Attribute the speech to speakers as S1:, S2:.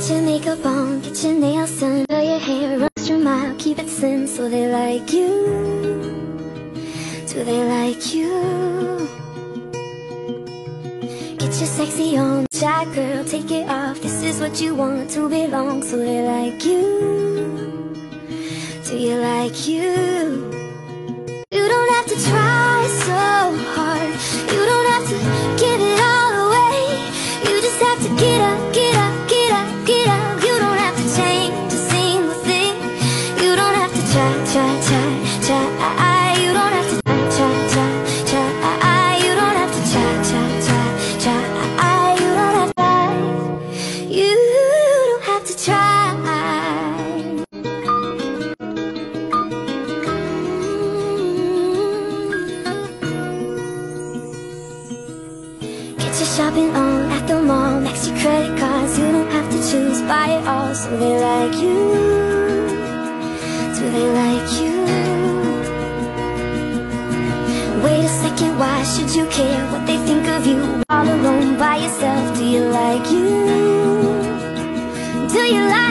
S1: Put your makeup on, get your nails done, curl your hair, roast your mouth, keep it slim so they like you. Do they like you? Get your sexy on, shy girl, take it off. This is what you want to belong, so they like you. Do you like you? You don't have to try so hard, you don't have to give it all away. You just have to get up, get up, get up, get up. You don't have to change a single thing. You don't have to try, try, try, try. You don't have to try, try, try, try. You don't have to try, try, try, try. You don't have to try. You don't have to try. Get your shopping on at the mall, max your credit cards. You don't have to choose, buy it all, so they like you. Do they like you? Wait a second, why should you care what they think of you? All alone by yourself, do you like you? Do you like